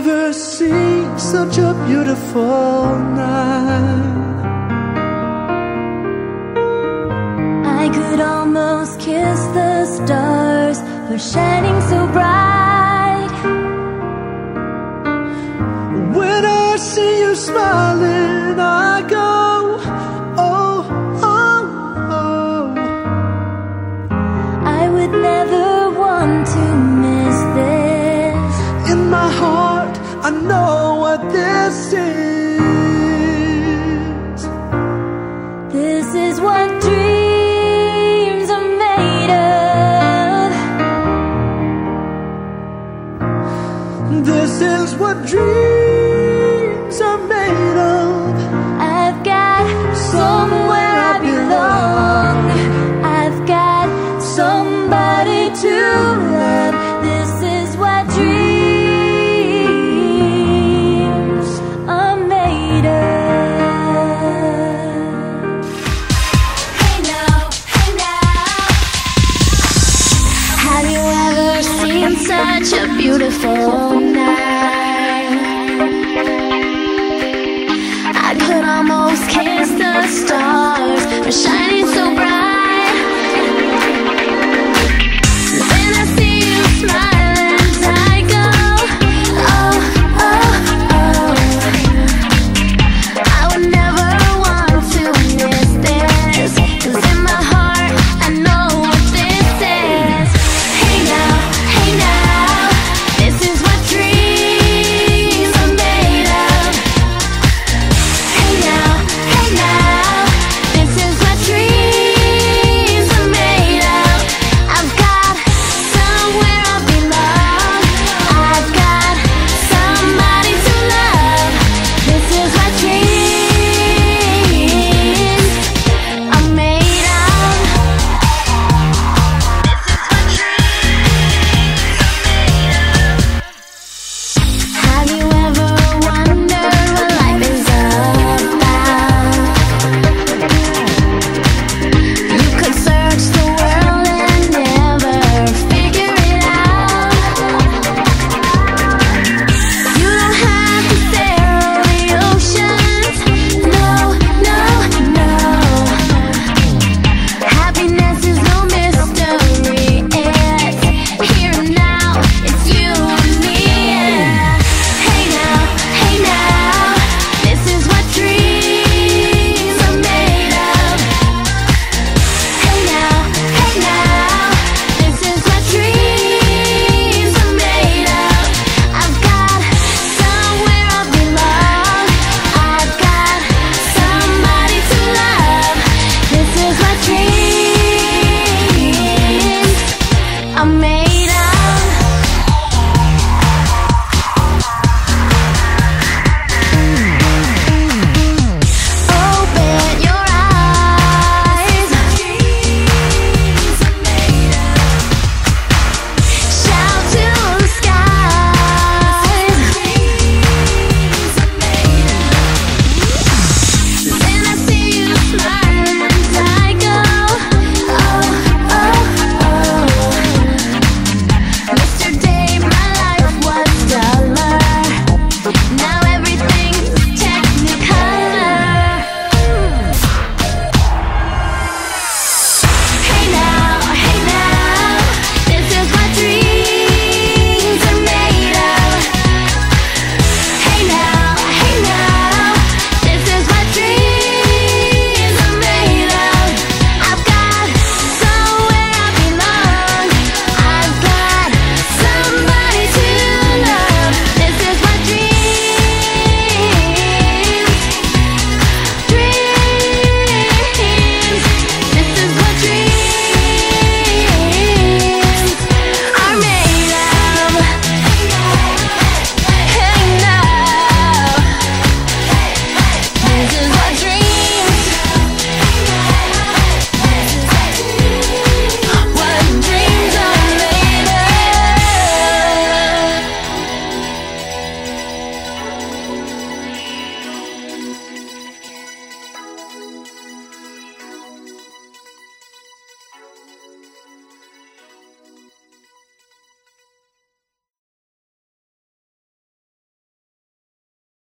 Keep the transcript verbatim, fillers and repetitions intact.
ever seen such a beautiful night? I could almost kiss the stars for shining so bright. When I see you smiling, I go, oh, oh, oh. I would never want to miss this. In my heart, I know what this is. This is what dreams are made of. This is what dreams are made of. I've got somewhere I belong. I've got somebody to love. This is what dreams are made of. Hey now, hey now. Have you ever seen such a beautiful night? I could almost kiss the stars for shining